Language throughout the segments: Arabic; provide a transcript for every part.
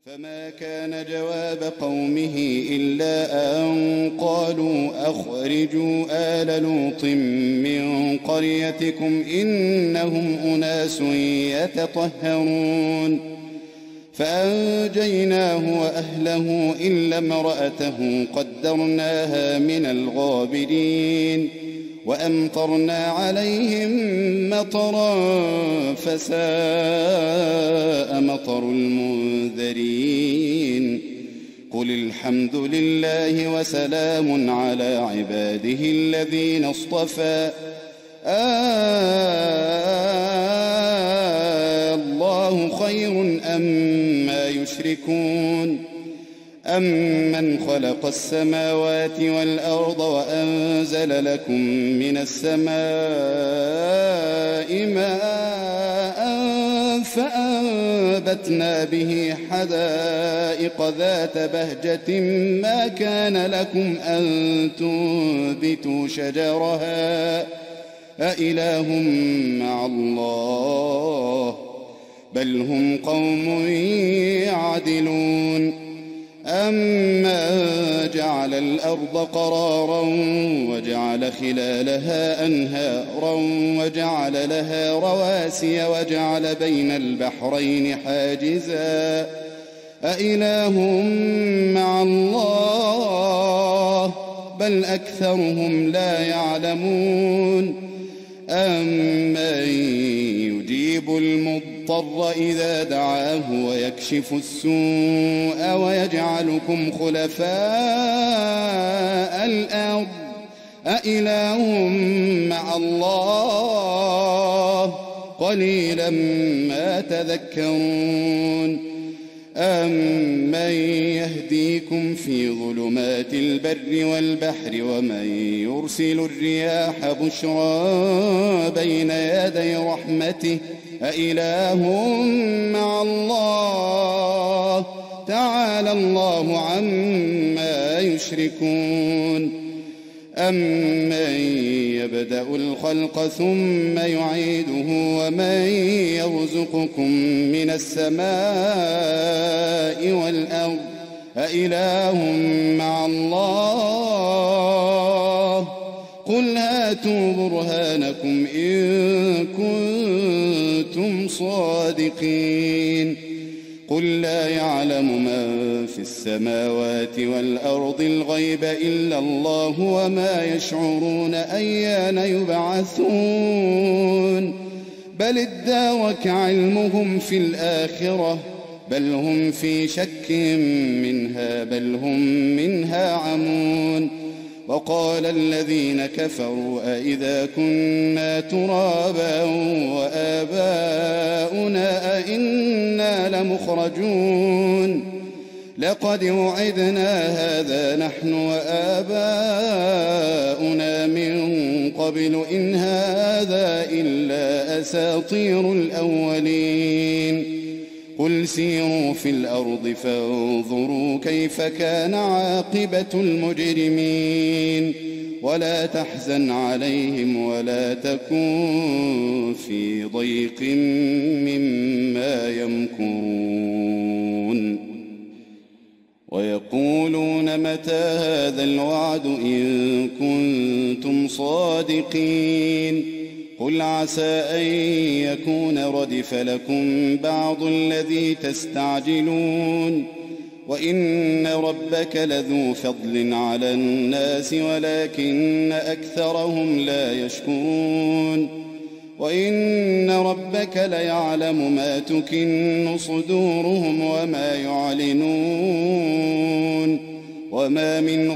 فما كان جواب قومه إلا أن قالوا أخرجوا آل لوط من قريتكم إنهم أناس يتطهرون فأنجيناه وأهله إلا امرأته قدرناها من الغابرين وأمطرنا عليهم مطرا فساء مطر المنذرين قل الحمد لله وسلام على عباده الذين اصطفى الله خير أما يشركون أمن خلق السماوات والأرض وأنزل لكم من السماء ماء فأنبتنا به حدائق ذات بهجة ما كان لكم أن تنبتوا شجرها أإله مع الله بل هم قوم يعدلون أمن جعل الأرض قرارا وجعل خلالها أنهارا وجعل لها رواسي وجعل بين البحرين حاجزا أإله مع الله بل أكثرهم لا يعلمون أمن يجيب المضطر إذا دعاه ويكشف السوء ويجعلكم خلفاء الأرض أإله مع الله قليلا ما تذكرون أمن يهديكم في ظلمات البر والبحر ومن يرسل الرياح بشرا بين يدي رحمته أإله مع الله تعالى الله عما يشركون أمن يبدأ الخلق ثم يعيده ومن يرزقكم من السماء والأرض أإله مع الله قل هاتوا برهانكم إن كنتم صادقين قل لا يعلم من في السماوات والأرض الغيب إلا الله وما يشعرون أيان يبعثون بل ادارك علمهم في الآخرة بل هم في شك منها بل هم منها عمون وقال الذين كفروا أئذا كنا ترابا وآباؤنا أئنا لمخرجون لقد وعدنا هذا نحن وآباؤنا من قبل إن هذا إلا أساطير الأولين قل سيروا في الأرض فانظروا كيف كان عاقبة المجرمين ولا تحزن عليهم ولا تكن في ضيق مما يمكرون ويقولون متى هذا الوعد إن كنتم صادقين قل عسى أن يكون ردف لكم بعض الذي تستعجلون وإن ربك لذو فضل على الناس ولكن أكثرهم لا يشكرون وإن ربك ليعلم ما تكن صدورهم وما يعلنون وما من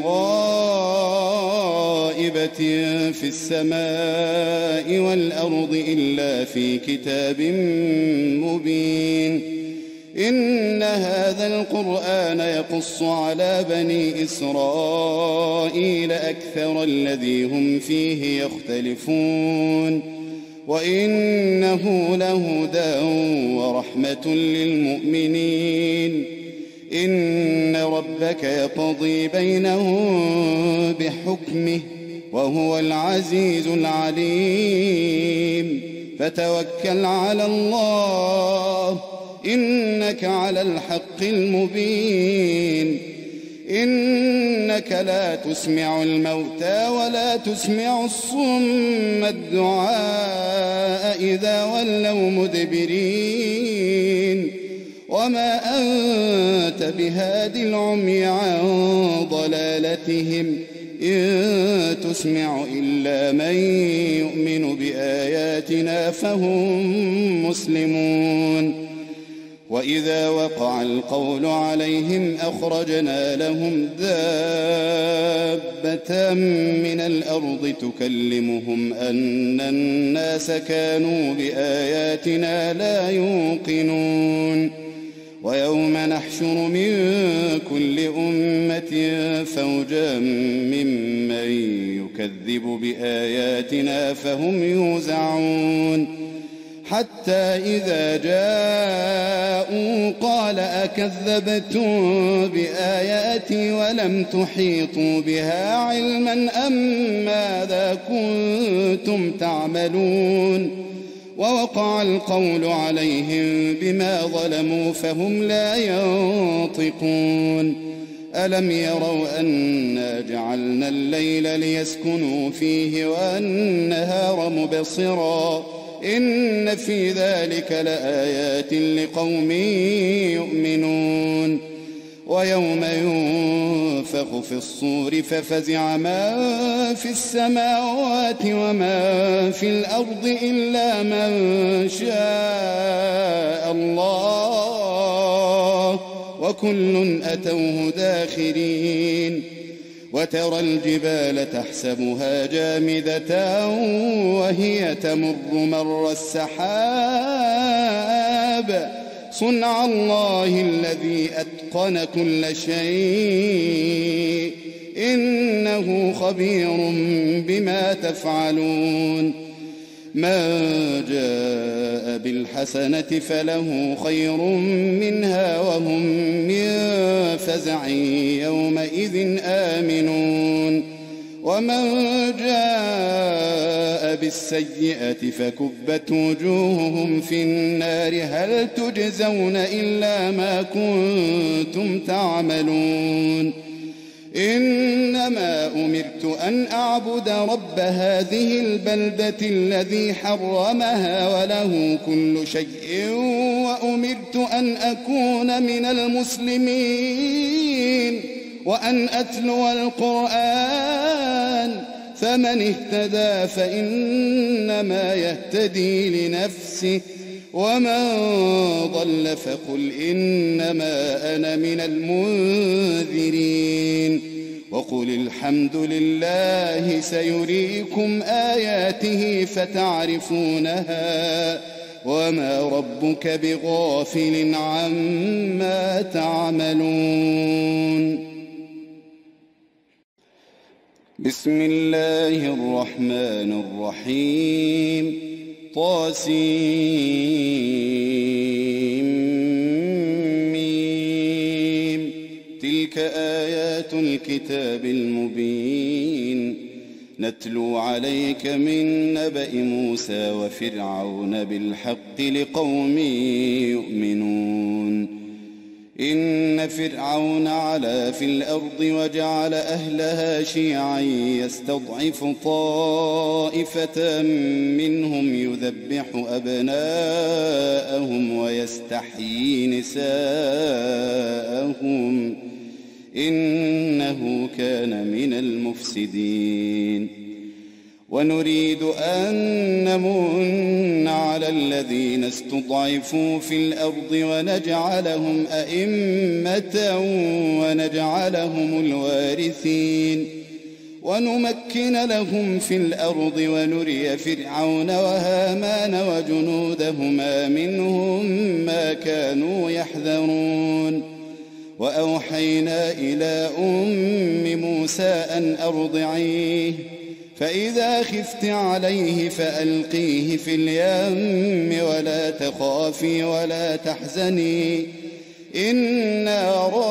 غائبة في السماء والأرض إلا في كتاب مبين إن هذا القرآن يقص على بني إسرائيل أكثر الذي هم فيه يختلفون وإنه لهدى ورحمة للمؤمنين إن ربك يقضي بينهم بحكمه وهو العزيز العليم فتوكل على الله إنك على الحق بالحق المبين إنك لا تسمع الموتى ولا تسمع الصم الدعاء إذا ولوا مدبرين وما أنت بهاد العمي عن ضلالتهم إن تسمع إلا من يؤمن بآياتنا فهم مسلمون وإذا وقع القول عليهم أخرجنا لهم دابة من الأرض تكلمهم أن الناس كانوا بآياتنا لا يوقنون ويوم نحشر من كل أمة فوجا ممن يكذب بآياتنا فهم يوزعون حتى إذا جاءوا قال أكذبتم بآياتي ولم تحيطوا بها علما أم ماذا كنتم تعملون ووقع القول عليهم بما ظلموا فهم لا ينطقون ألم يروا أنا جعلنا الليل ليسكنوا فيه والنهار مبصرا إن في ذلك لآيات لقوم يؤمنون ويوم ينفخ في الصور ففزع من في السماوات ومن في الأرض إلا من شاء الله وكل أتوه داخرين وترى الجبال تحسبها جامدة وهي تمر مر السحاب صنع الله الذي أتقن كل شيء إنه خبير بما تفعلون من جاء بالحسنة فله خير منها وهم من فزع يومئذ آمنون ومن جاء بالسيئة فكبت وجوههم في النار هل تجزون إلا ما كنتم تعملون إنما أمرت أن أعبد رب هذه البلدة الذي حرمها وله كل شيء وأمرت أن أكون من المسلمين وأن أتلو القرآن فمن اهتدى فإنما يهتدي لنفسه ومن ضل فقل إنما أنا من المنذرين وقل الحمد لله سيريكم آياته فتعرفونها وما ربك بغافل عما تعملون بسم الله الرحمن الرحيم طاسيم تلك آيات الكتاب المبين نتلو عليك من نبأ موسى وفرعون بالحق لقوم يؤمنون إن فرعون علا في الأرض وجعل أهلها شيعا يستضعف طائفة منهم يذبح أبناءهم ويستحيي نساءهم إنه كان من المفسدين ونريد أن نمن على الذين استضعفوا في الأرض ونجعلهم أئمة ونجعلهم الوارثين ونمكن لهم في الأرض ونري فرعون وهامان وجنودهما منهم ما كانوا يحذرون وأوحينا إلى أم موسى أن أرضعيه فإذا خفت عليه فألقيه في اليم ولا تخافي ولا تحزني إنا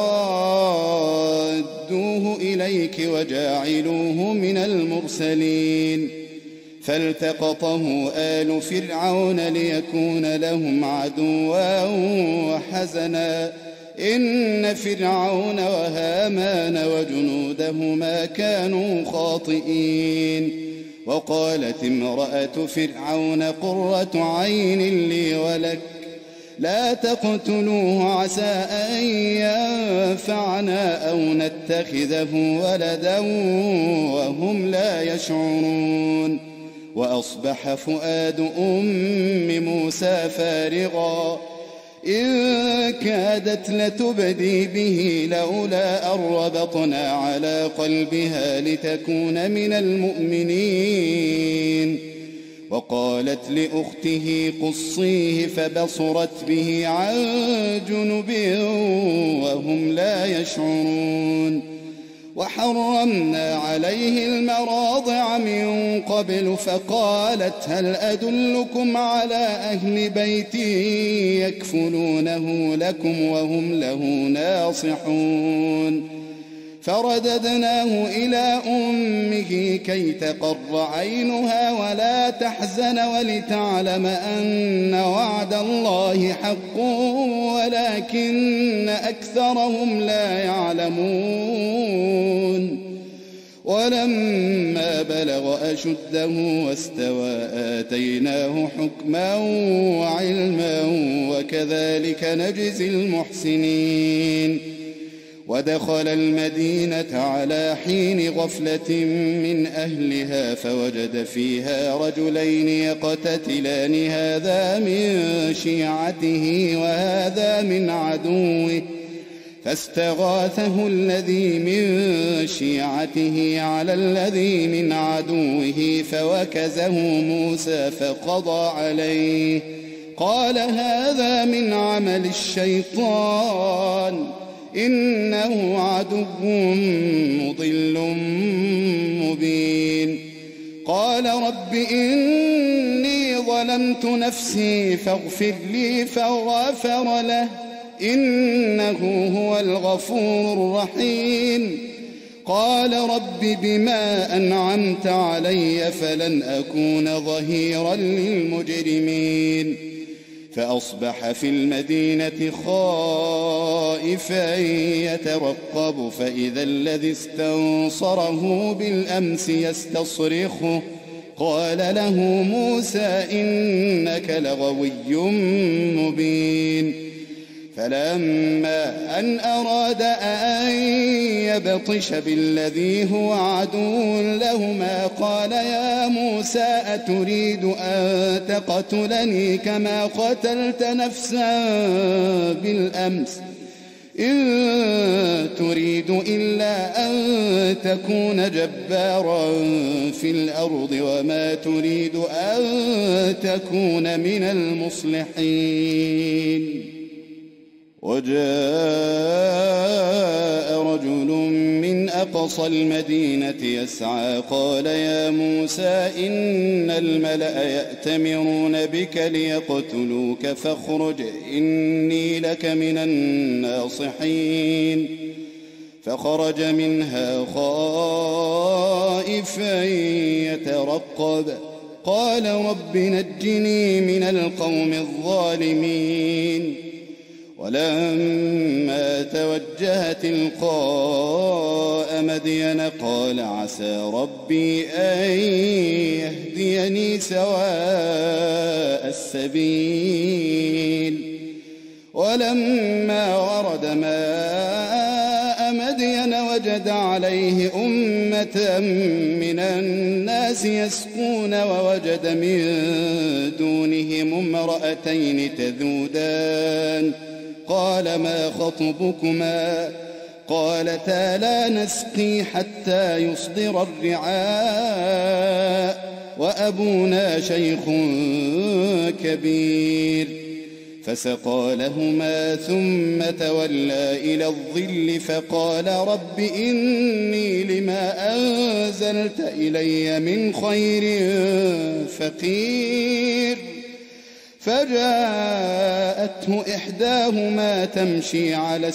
رادوه إليك وجاعلوه من المرسلين فالتقطه آل فرعون ليكون لهم عدوا وحزنا إن فرعون وهامان وجنودهما كانوا خاطئين وقالت امرأة فرعون قرة عين لي ولك لا تقتلوه عسى أن ينفعنا أو نتخذه ولدا وهم لا يشعرون وأصبح فؤاد أم موسى فارغا إن كادت لتبدي به لولا أن ربطنا على قلبها لتكون من المؤمنين وقالت لأخته قصيه فبصرت به عن جنب وهم لا يشعرون وحرمنا عليه المراضع من قبل فقالت هل أدلكم على أهل بيت يكفلونه لكم وهم له ناصحون فرددناه إلى أمه كي تقر عينها ولا تحزن ولتعلم أن وعد الله حق ولكن أكثرهم لا يعلمون ولما بلغ أشده واستوى آتيناه حكما وعلما وكذلك نجزي المحسنين ودخل المدينة على حين غفلة من أهلها فوجد فيها رجلين يقتتلان هذا من شيعته وهذا من عدوه فاستغاثه الذي من شيعته على الذي من عدوه فوكزه موسى فقضى عليه قال هذا من عمل الشيطان إنه عدو مضل مبين قال رب إني ظلمت نفسي فاغفر لي فغفر له إنه هو الغفور الرحيم قال رب بما أنعمت علي فلن أكون ظهيرا للمجرمين فأصبح في المدينة خائفا يترقب فإذا الذي استنصره بالأمس يستصرخه قال له موسى إنك لغوي مبين فلما أن أراد أن يبطش بالذي هو عدو لهما قال يا موسى أتريد أن تقتلني كما قتلت نفسا بالأمس إن تريد إلا أن تكون جبارا في الأرض وما تريد أن تكون من المصلحين وجاء رجل من أقصى المدينة يسعى قال يا موسى إن الملأ يأتمرون بك ليقتلوك فاخرج إني لك من الناصحين فخرج منها خائفا يترقب قال رب نجني من القوم الظالمين ولما توجه تلقاء مدين قال عسى ربي أن يهديني سواء السبيل ولما ورد ماء مدين وجد عليه أمة من الناس يسقون ووجد من دونهم امرأتين تذودان قال ما خطبكما قالتا لا نسقي حتى يصدر الرعاء وأبونا شيخ كبير فسقى لهما ثم تولى إلى الظل فقال رب إني لما أنزلت إلي من خير فقير فجاءته إحداهما تمشي على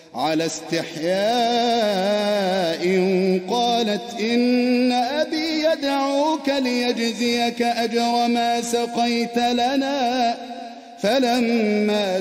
استحياء قالت إن أبي يدعوك ليجزيك أجر ما سقيت لنا. فلما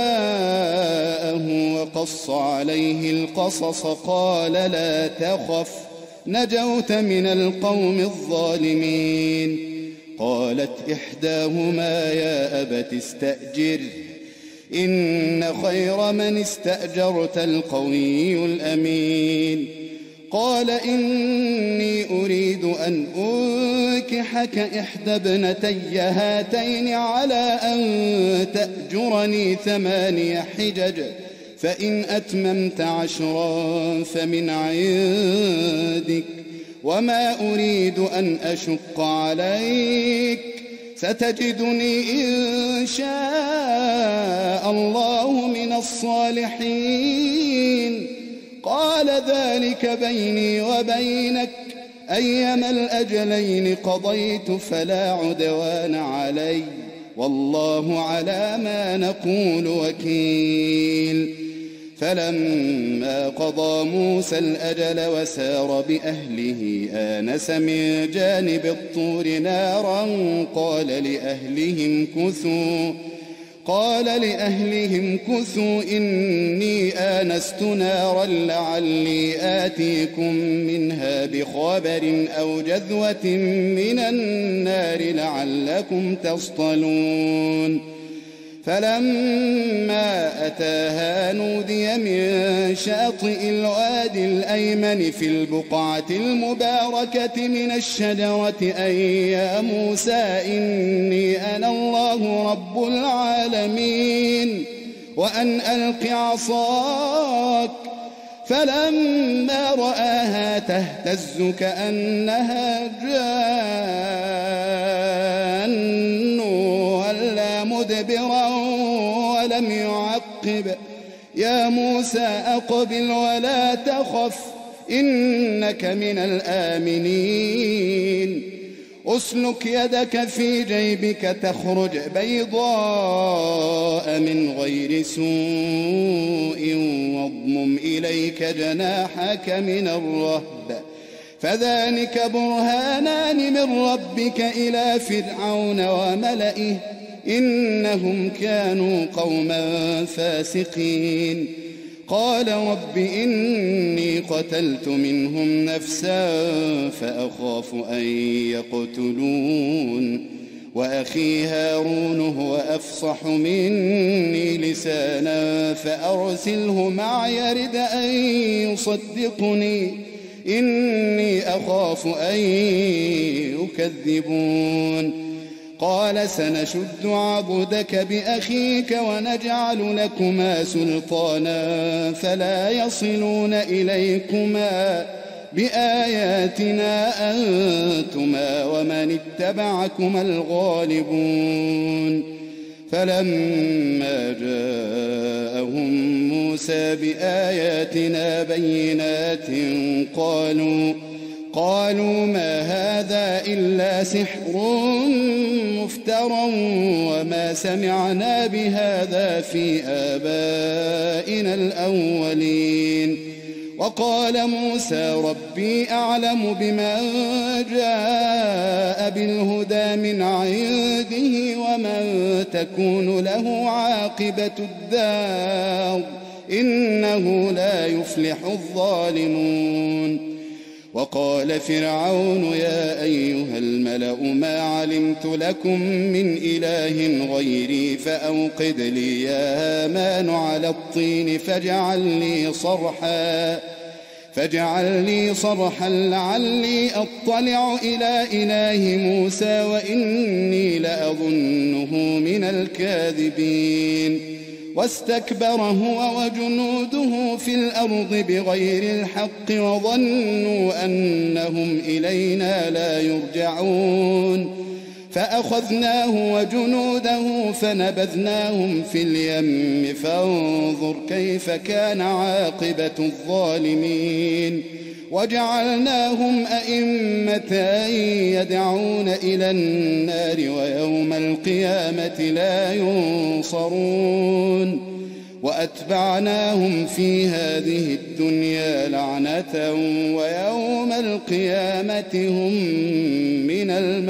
جاءه وقص عليه القصص قال لا تخف نجوت من القوم الظالمين. قالت إحداهما يا أبت استأجره إن خير من استأجرت القوي الأمين. قال إني أريد أن أنكحك إحدى ابنتي هاتين على أن تأجرني 8 حجج فإن أتممت 10 فمن عندك وما أريد أن أشق عليك ستجدني إن شاء الله من الصالحين. قال ذلك بيني وبينك أيما الأجلين قضيت فلا عدوان علي والله على ما نقول وكيل. فلما قضى موسى الأجل وسار بأهله آنس من جانب الطور نارا قال لأهلهم كثوا إني آنست نارا لعلي آتيكم منها بخبر أو جذوة من النار لعلكم تصطلون. فلما أتاها نودي من شاطئ الوادي الأيمن في البقعة المباركة من الشجرة أن يا موسى إني أنا الله رب العالمين وأن ألق عصاك. فلما رآها تهتز كأنها جان ولا مدبرا ولم يعقب. يا موسى أقبل ولا تخف إنك من الآمنين. أسلك يدك في جيبك تخرج بيضاء من غير سوء واضمم إليك جناحك من الرهب فذلك برهانان من ربك إلى فرعون وملئه إنهم كانوا قوما فاسقين. قال رب إني قتلت منهم نفسا فأخاف أن يقتلون وأخي هارون هو أفصح مني لسانا فأرسله معي يرد أن يصدقني إني أخاف أن يكذبون. قال سنشد عضدك بأخيك ونجعل لكما سلطانا فلا يصلون إليكما بآياتنا أنتما ومن اتبعكما الغالبون. فلما جاءهم موسى بآياتنا بينات قالوا ما هذا إلا سحر مفترى وما سمعنا بهذا في آبائنا الأولين. وقال موسى ربي أعلم بمن جاء بالهدى من عنده ومن تكون له عاقبة الدار إنه لا يفلح الظالمون. وقال فرعون يا أيها الملأ ما علمت لكم من إله غيري فأوقد لي يا هامان على الطين فاجعل لي صرحا لعلي أطلع إلى إله موسى وإني لأظنه من الكاذبين. واستكبر هو وجنوده في الأرض بغير الحق وظنوا أنهم إلينا لا يرجعون. فأخذناه وجنوده فنبذناهم في اليم فانظر كيف كان عاقبة الظالمين. وجعلناهم أئمة يدعون إلى النار ويوم القيامة لا ينصرون. وأتبعناهم في هذه الدنيا لعنة ويوم القيامة هم من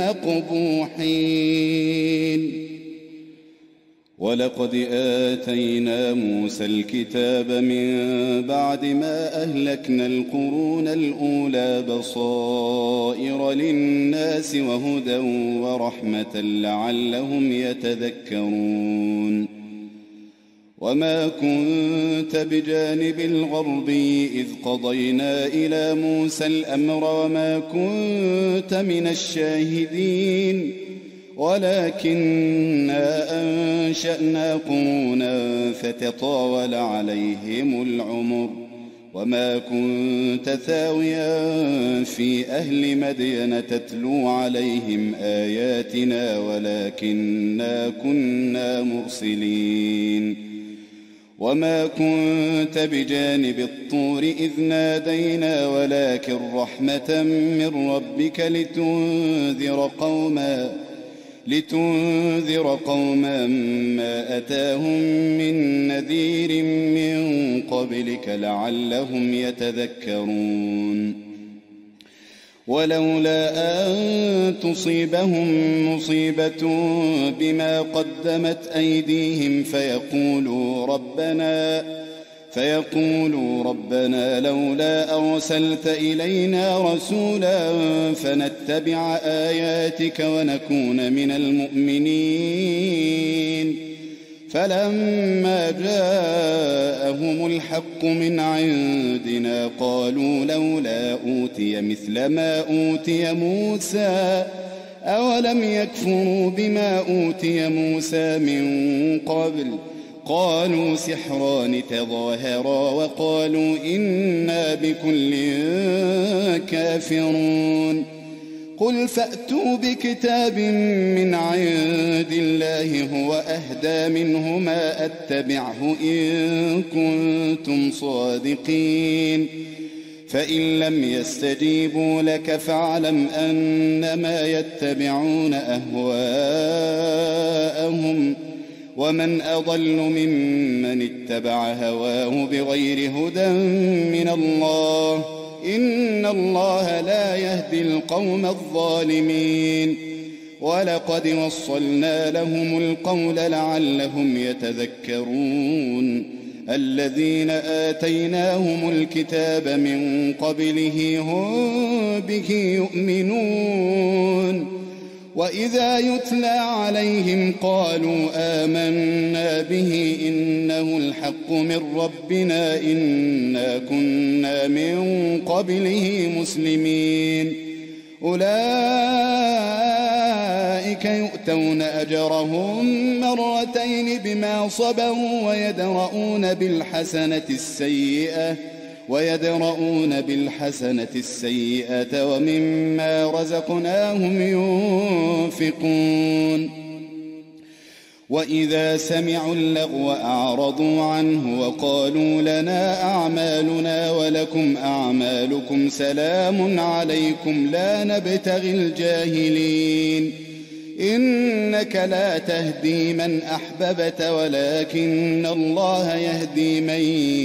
المقبوحين. ولقد آتينا موسى الكتاب من بعد ما أهلكنا القرون الأولى بصائر للناس وهدى ورحمة لعلهم يتذكرون. وما كنت بجانب الغربي إذ قضينا إلى موسى الأمر وما كنت من الشاهدين ولكننا أنشأنا قرونا فتطاول عليهم العمر وما كنت ثاويا في أهل مدين تتلو عليهم آياتنا ولكننا كنا مرسلين. وما كنت بجانب الطور إذ نادينا ولكن رحمة من ربك لتنذر قوما ما أتاهم من نذير من قبلك لعلهم يتذكرون. ولولا أن تصيبهم مصيبة بما قدمت أيديهم فيقولوا ربنا لولا أرسلت إلينا رسولا فنتبع آياتك ونكون من المؤمنين. فلما جاءهم الحق من عندنا قالوا لولا أوتي مثل ما أوتي موسى أولم يكفروا بما أوتي موسى من قبل قالوا سحران تظاهرا وقالوا إنا بكل كافرون. قل فأتوا بكتاب من عند الله هو أهدى منهما أتبعه إن كنتم صادقين. فإن لم يستجيبوا لك فاعلم أنما يتبعون أهواءهم ومن أضل ممن اتبع هواه بغير هدى من الله إن الله لا يهدي القوم الظالمين. ولقد وصلنا لهم القول لعلهم يتذكرون. الذين آتيناهم الكتاب من قبله هم به يؤمنون. وإذا يتلى عليهم قالوا آمنا به إنه الحق من ربنا إنا كنا من قبله مسلمين. أولئك يؤتون أجرهم مرتين بما صبروا ويدرؤون بالحسنة السيئة ومما رزقناهم ينفقون. وإذا سمعوا اللغو أعرضوا عنه وقالوا لنا أعمالنا ولكم أعمالكم سلام عليكم لا نبتغي الجاهلين. إنك لا تهدي من أحببت ولكن الله يهدي من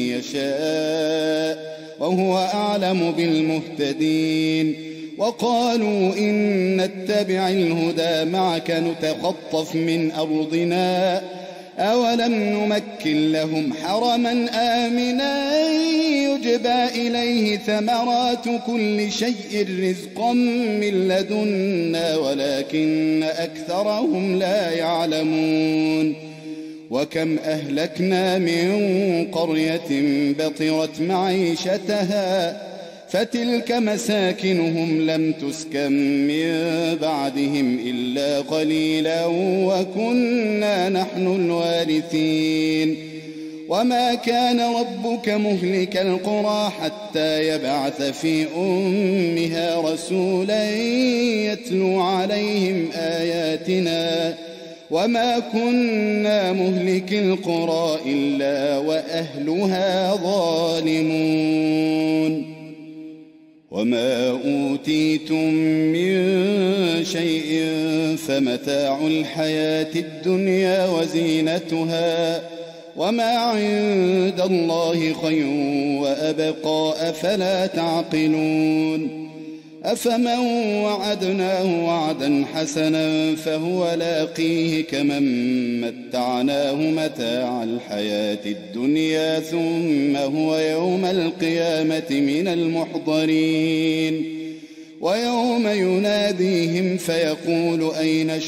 يشاء وهو أعلم بالمهتدين. وقالوا إن نتبع الهدى معك نتخطف من أرضنا أولم نمكن لهم حرما آمنا يجبى إليه ثمرات كل شيء رزقا من لدنا ولكن أكثرهم لا يعلمون. وكم أهلكنا من قرية بطرت معيشتها فتلك مساكنهم لم تسكن من بعدهم إلا قليلا وكنا نحن الوارثين. وما كان ربك مهلك القرى حتى يبعث في أمها رسولا يتلو عليهم آياتنا وما كنا مهلك القرى إلا وأهلها ظالمون. وما أوتيتم من شيء فمتاع الحياة الدنيا وزينتها وما عند الله خير وأبقى أفلا تعقلون أفمن وعدناه وعدا حسنا فهو لاقيه كمن متعناه متاع الحياة الدنيا ثم هو يوم القيامة من المحضرين ويوم يناديهم فيقول أين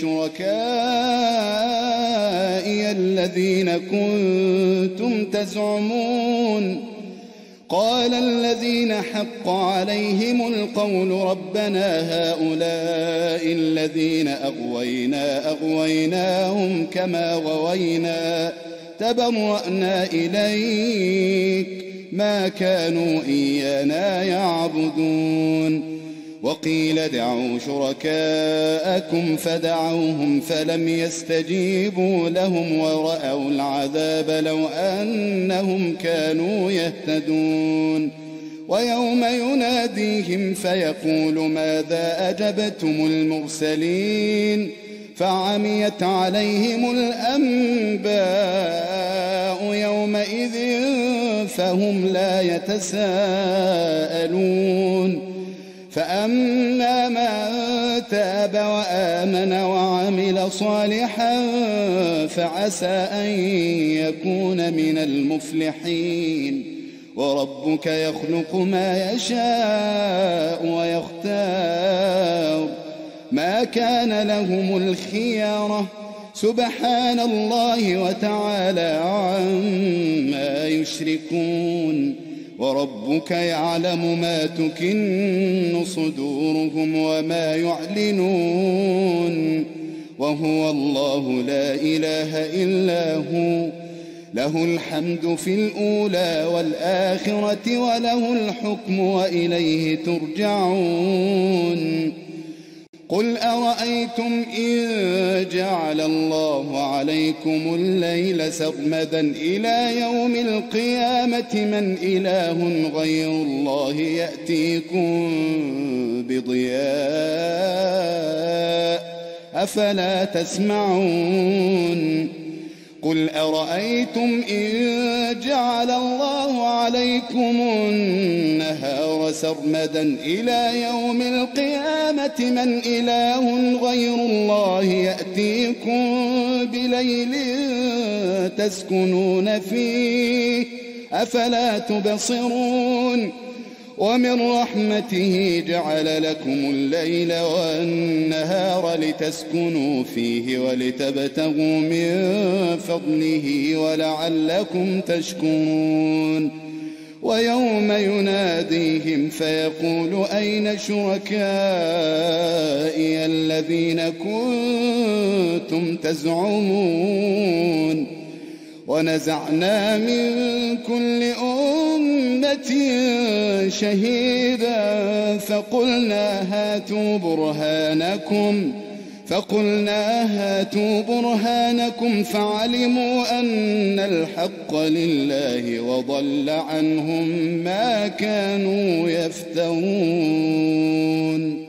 شركائي الذين كنتم تزعمون قال الذين حق عليهم القول ربنا هؤلاء الذين أغويناهم كما غوينا تبرأنا إليك ما كانوا إيانا يعبدون وقيل ادعوا شركاءكم فدعوهم فلم يستجيبوا لهم ورأوا العذاب لو أنهم كانوا يهتدون ويوم يناديهم فيقول ماذا أجبتم المرسلين فعميت عليهم الأنباء يومئذ فهم لا يتساءلون فأما من تاب وآمن وعمل صالحا فعسى أن يكون من المفلحين وربك يخلق ما يشاء ويختار ما كان لهم الخيارة سبحان الله وتعالى عما يشركون وربك يعلم ما تكن صدورهم وما يعلنون وهو الله لا إله إلا هو له الحمد في الأولى والآخرة وله الحكم وإليه ترجعون قل أرأيتم إن جعل الله عليكم الليل سرمدا إلى يوم القيامة من إله غير الله يأتيكم بضياء أفلا تسمعون قل أرأيتم إن جعل الله عليكم النهار سرمدا إلى يوم القيامة من إله غير الله يأتيكم بليل تسكنون فيه أفلا تبصرون ومن رحمته جعل لكم الليل والنهار لتسكنوا فيه ولتبتغوا من فضله ولعلكم تشكرون ويوم يناديهم فيقول أين شركائي الذين كنتم تزعمون ونزعنا من كل أمة شهيدا فقلنا هاتوا برهانكم فعلموا أن الحق لله وضل عنهم ما كانوا يفترون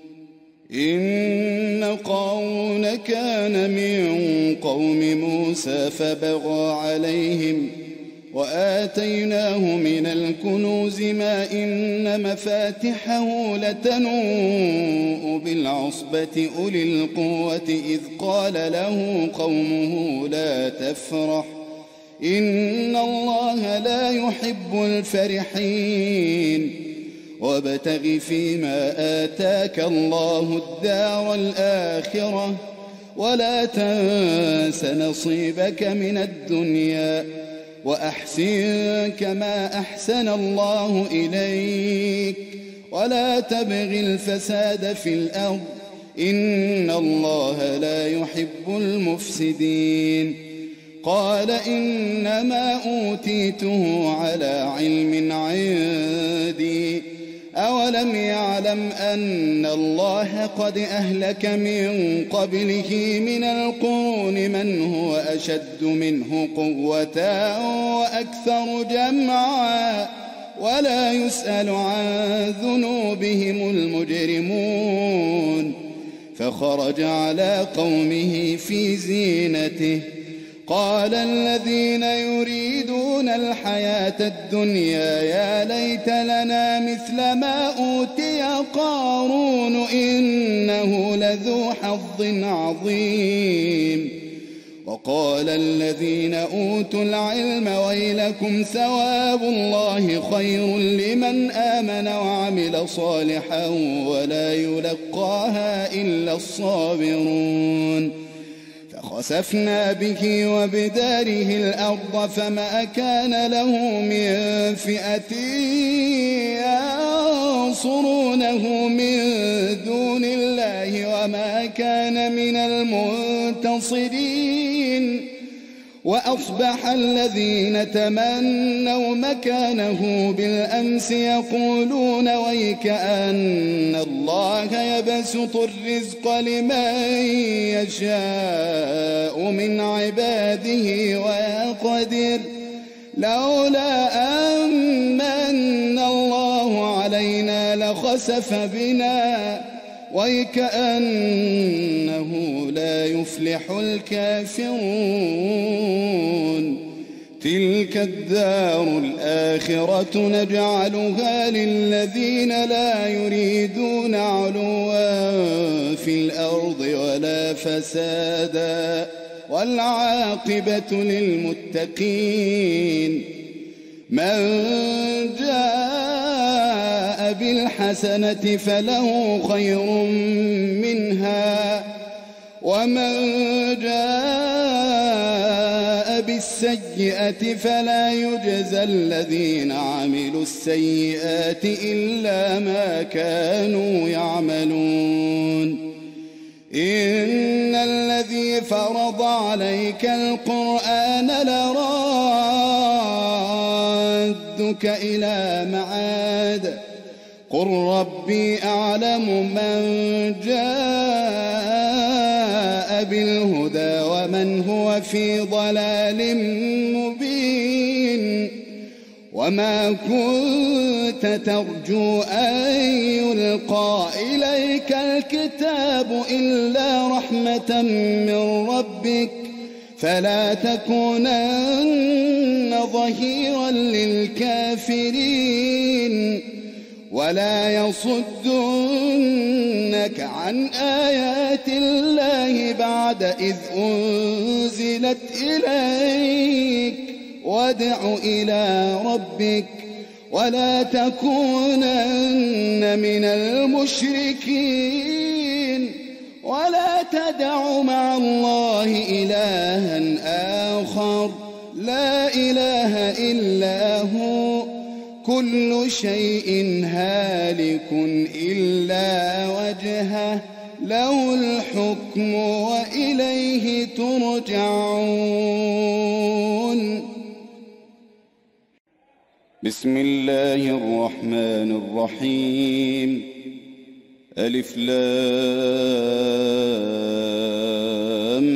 إن قارون كان من قوم موسى فبغى عليهم وآتيناه من الكنوز ما إن مفاتحه لتنوء بالعصبة أولي القوة إذ قال له قومه لا تفرح إن الله لا يحب الفرحين وابتغ فيما آتاك الله الدار الآخرة ولا تنس نصيبك من الدنيا وأحسن كما أحسن الله إليك ولا تبغ الفساد في الأرض إن الله لا يحب المفسدين قال إنما أوتيته على علم عندي أولم يعلم أن الله قد أهلك من قبله من القرون من هو أشد منه قوة وأكثر جمعا ولا يسأل عن ذنوبهم المجرمون. فخرج على قومه في زينته قال الذين يريدون الحياة الدنيا يا ليت لنا مثل ما أوتي قارون إنه لذو حظ عظيم. وقال الذين أوتوا العلم ويلكم ثواب الله خير لمن آمن وعمل صالحا ولا يلقاها إلا الصابرون. فخسفنا به وبداره الأرض فما كان له من فئة ينصرونه من دون الله وما كان من المنتصرين. وأصبح الذين تمنوا مكانه بالأمس يقولون ويك أن الله يبسط الرزق لمن يشاء من عباده ويقدر لولا أمن الله علينا لخسف بنا ويكأنه لا يفلح الكافرون. تلك الدار الآخرة نجعلها للذين لا يريدون علوا في الأرض ولا فسادا والعاقبة للمتقين. من جاء بالحسنة فله خير منها ومن جاء بالسيئة فلا يجزى الذين عملوا السيئات إلا ما كانوا يعملون. إن الذي فرض عليك القرآن لرادك إلى معاد قل ربي أعلم من جاء بالهدى ومن هو في ضلال مبين. وما كنت ترجو أن يلقى إليك الكتاب إلا رحمة من ربك فلا تكونن ظهيرا للكافرين. ولا يصدنك عن آيات الله بعد إذ أنزلت إليك وادع إلى ربك ولا تكونن من المشركين. ولا تدع مع الله إلها آخر لا إله إلا هو كل شيء هالك إلا وجهه له الحكم وإليه ترجعون. بسم الله الرحمن الرحيم. ألف لام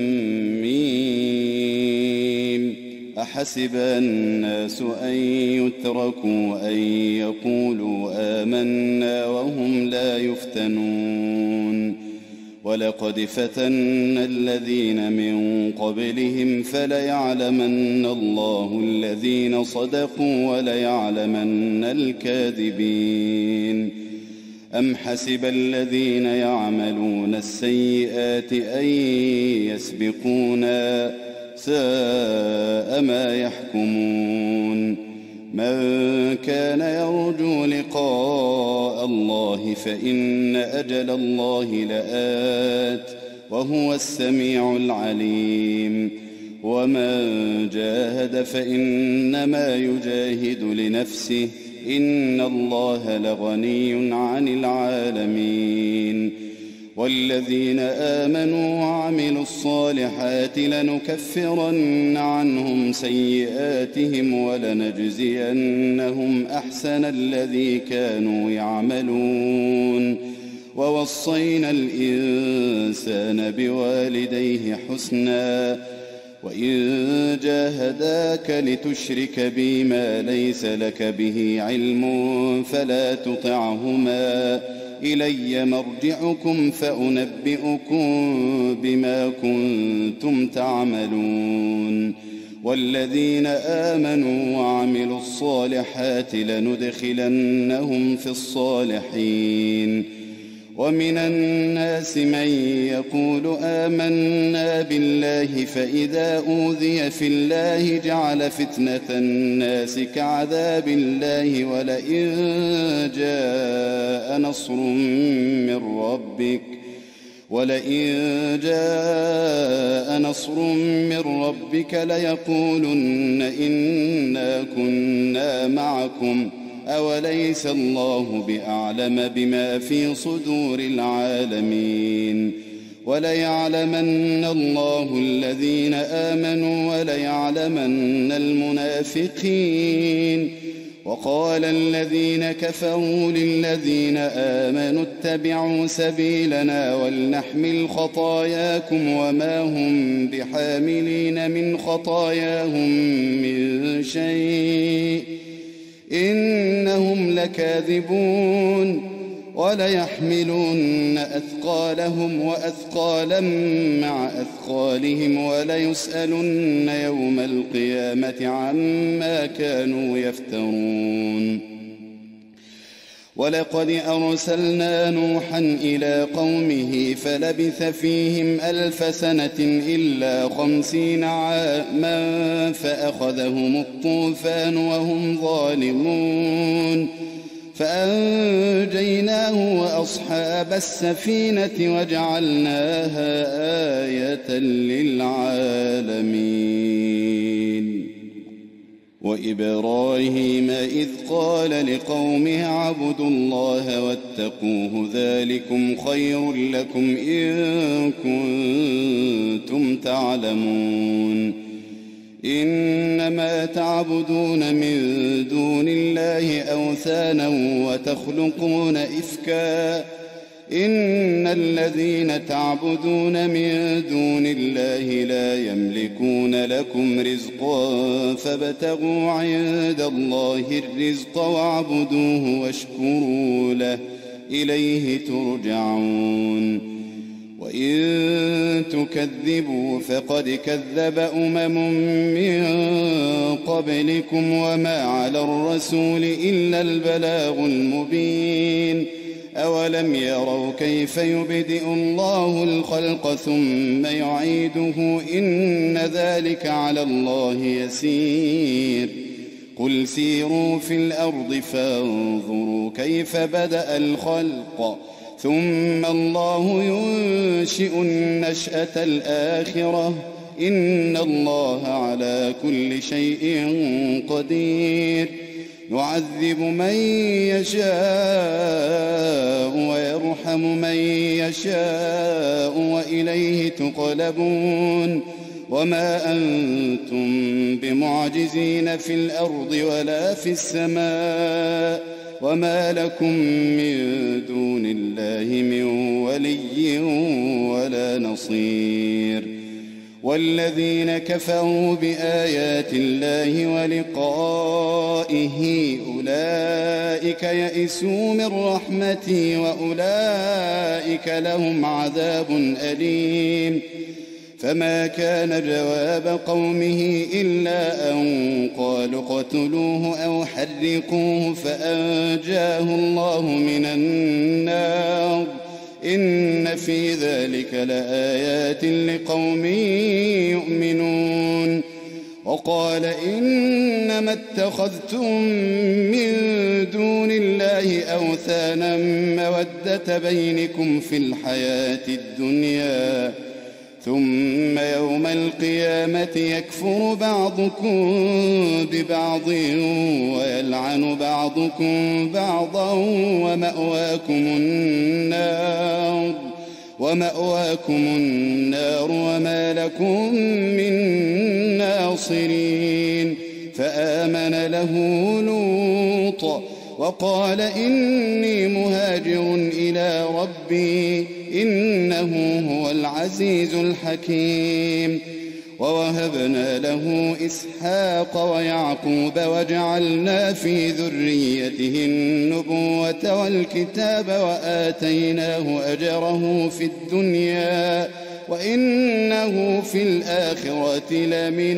ميم. أحسب الناس أن يتركوا أن يقولوا آمنا وهم لا يفتنون. ولقد فتنا الذين من قبلهم فليعلمن الله الذين صدقوا وليعلمن الكاذبين. أم حسب الذين يعملون السيئات أن يسبقونا ساء ما يحكمون. من كان يرجو لقاء الله فإن أجل الله لآت وهو السميع العليم. ومن جاهد فإنما يجاهد لنفسه إن الله لغني عن العالمين. والذين آمنوا وعملوا الصالحات لنكفرن عنهم سيئاتهم ولنجزينهم أحسن الذي كانوا يعملون. ووصينا الإنسان بوالديه حسنا وإن جاهداك لتشرك بي ما ليس لك به علم فلا تطعهما، إلي مرجعكم فأنبئكم بما كنتم تعملون. والذين آمنوا وعملوا الصالحات لندخلنهم في الصالحين. ومن الناس من يقول آمنا بالله فإذا أوذي في الله جعل فتنة الناس كعذاب الله ولئن جاء نصر من ربك ليقولن إنا كنا معكم أوليس الله بأعلم بما في صدور العالمين. وليعلمن الله الذين آمنوا وليعلمن المنافقين. وقال الذين كفروا للذين آمنوا اتبعوا سبيلنا ولنحمل خطاياكم وما هم بحاملين من خطاياهم من شيء إنهم لكاذبون. وليحملن أثقالهم وأثقالا مع أثقالهم وليسألن يوم القيامة عما كانوا يفترون. ولقد أرسلنا نوحا إلى قومه فلبث فيهم 1000 سنة إلا 50 عاما فأخذهم الطوفان وهم ظالمون فأنجيناه وأصحاب السفينة وجعلناها آية للعالمين. وإبراهيم إذ قال لقومه اعبدوا الله واتقوه ذلكم خير لكم إن كنتم تعلمون. إنما تعبدون من دون الله أوثانا وتخلقون إفكا إن الذين تعبدون من دون الله لا يملكون لكم رزقا فابتغوا عند الله الرزق واعبدوه واشكروا له إليه ترجعون. وإن تكذبوا فقد كذب من قبلكم وما على الرسول إلا البلاغ المبين. أولم يروا كيف يبدئ الله الخلق ثم يعيده إن ذلك على الله يسير. قل سيروا في الأرض فانظروا كيف بدأ الخلق ثم الله ينشئ النشأة الآخرة إن الله على كل شيء قدير. يعذب من يشاء ويرحم من يشاء وإليه تقلبون. وما أنتم بمعجزين في الأرض ولا في السماء وما لكم من دون الله من ولي ولا نصير. والذين كفروا بآيات الله ولقائه أولئك يئسوا من رحمتي وأولئك لهم عذاب أليم. فما كان جواب قومه إلا أن قالوا اقتلوه أو حرقوه فأنجاه الله من النار إن في ذلك لآيات لقوم يؤمنون. وقال إنما اتخذتم من دون الله أوثانا مودة بينكم في الحياة الدنيا ثم يوم القيامة يكفر بعضكم ببعض ويلعن بعضكم بعضا ومأواكم النار وما لكم من ناصرين. فآمن له لوط وقال إني مهاجر إلى ربي إنه هو العزيز الحكيم. ووهبنا له إسحاق ويعقوب وجعلنا في ذريته النبوة والكتاب وآتيناه أجره في الدنيا وإنه في الآخرة لمن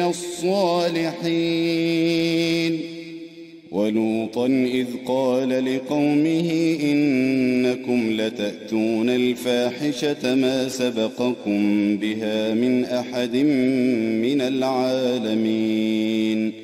الصالحين. ولوطا إذ قال لقومه إنكم لتأتون الفاحشة ما سبقكم بها من أحد من العالمين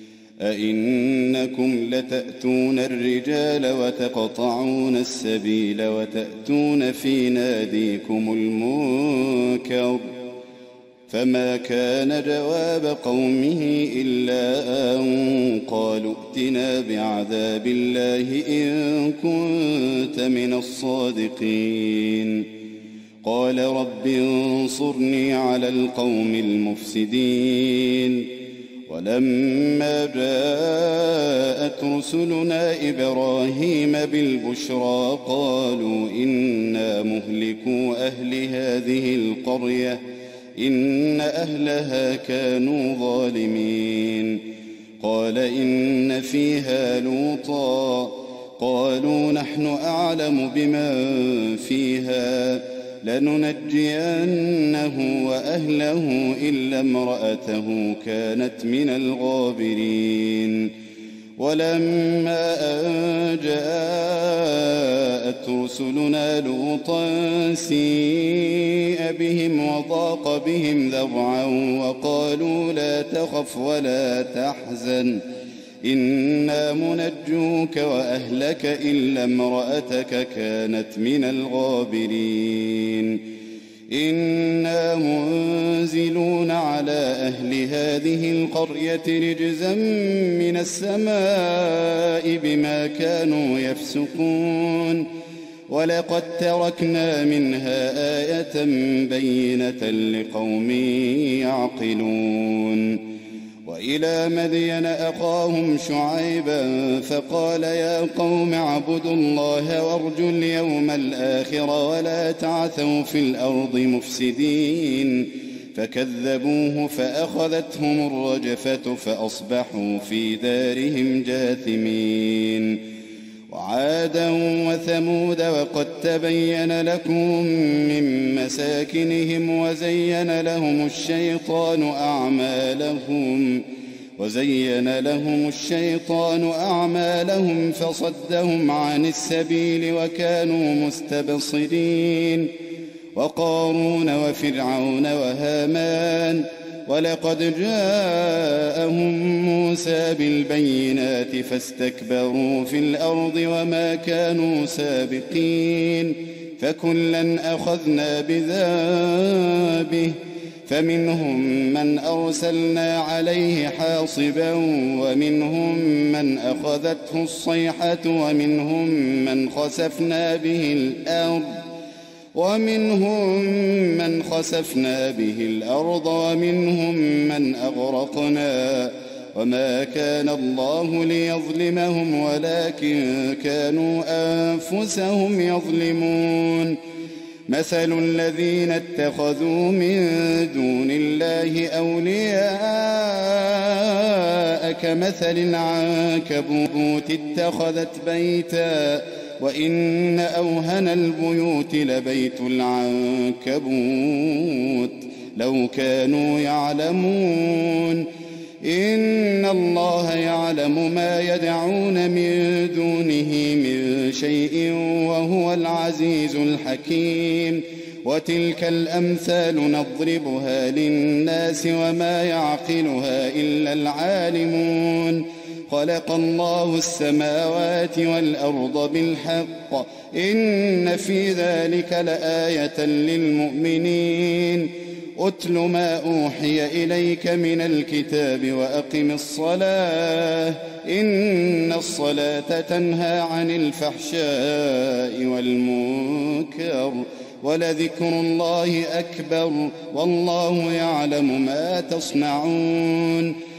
أئنكم لتأتون الرجال وتقطعون السبيل وتأتون في ناديكم المنكر فما كان جواب قومه إلا أن قالوا ائتنا بعذاب الله إن كنت من الصادقين قال رب انصرني على القوم المفسدين. ولما جاءت رسلنا إبراهيم بالبشرى قالوا إنا مهلكو أهل هذه القرية إن أهلها كانوا ظالمين قال إن فيها لوطا قالوا نحن أعلم بمن فيها لننجينه وأهله إلا امرأته كانت من الغابرين. ولما أن جاءت رسلنا لوطا سيء بهم وضاق بهم ذرعا وقالوا لا تخف ولا تحزن إنا منجوك وأهلك إلا امرأتك كانت من الغابرين إنا منزلون على أهل هذه القرية رجزا من السماء بما كانوا يفسقون ولقد تركنا منها آية بينة لقوم يعقلون. وإلى مدين أخاهم شعيبا فقال يا قوم اعبدوا الله وارجوا اليوم الآخر ولا تعثوا في الأرض مفسدين فكذبوه فأخذتهم الرجفة فأصبحوا في دارهم جاثمين. وعادا وثمود وقد تبين لكم من مساكنهم وزين لهم الشيطان أعمالهم فصدهم عن السبيل وكانوا مستبصرين. وقارون وفرعون وهامان ولقد جاءهم موسى بالبينات فاستكبروا في الأرض وما كانوا سابقين فكلا أخذنا بذنبه فمنهم من أرسلنا عليه حاصبا ومنهم من أخذته الصيحة ومنهم من خسفنا به الأرض ومنهم من أغرقنا وما كان الله ليظلمهم ولكن كانوا أنفسهم يظلمون. مثل الذين اتخذوا من دون الله أولياء كمثل العنكبوت اتخذت بيتا وإن أوهن البيوت لبيت العنكبوت لو كانوا يعلمون إن الله يعلم ما يدعون من دونه من شيء وهو العزيز الحكيم. وتلك الأمثال نضربها للناس وما يعقلها إلا العالمون. خلق الله السماوات والأرض بالحق إن في ذلك لآية للمؤمنين. أتل ما أوحي إليك من الكتاب وأقم الصلاة إن الصلاة تنهى عن الفحشاء والمنكر ولذكر الله أكبر والله يعلم ما تصنعون.